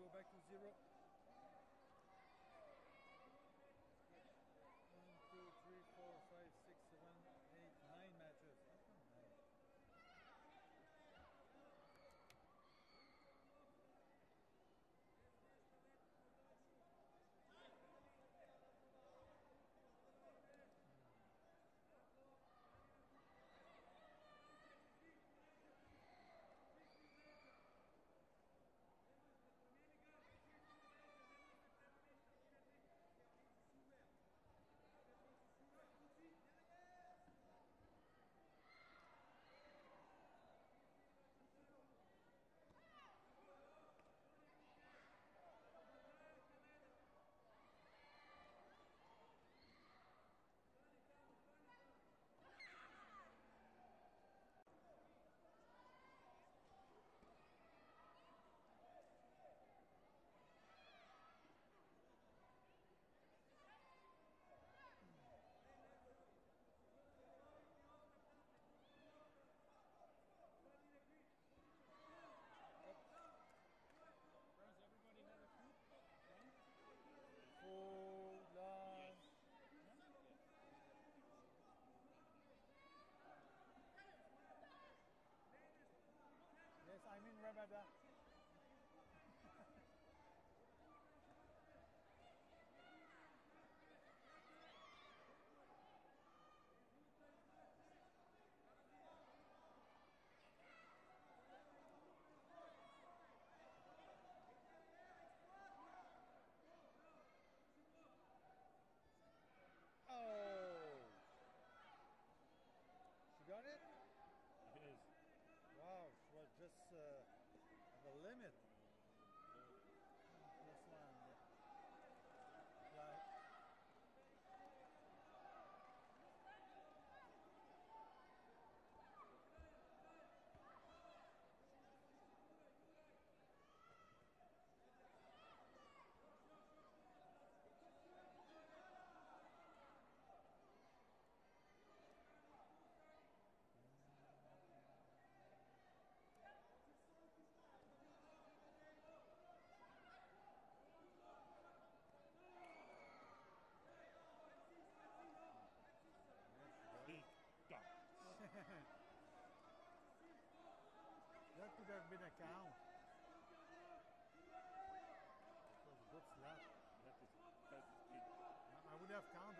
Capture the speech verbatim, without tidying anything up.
go back to zero. One, two, three, four, five, six, seven, eight, nine matches. How come nine? Full lunch. Yes, I'm in Ramadan. Oh! She got it? Yes. Wow, she was just uh, at the limit. Plus one. Like, He got. that could have been a count. It was a good slap. That is that is big. I would have counted.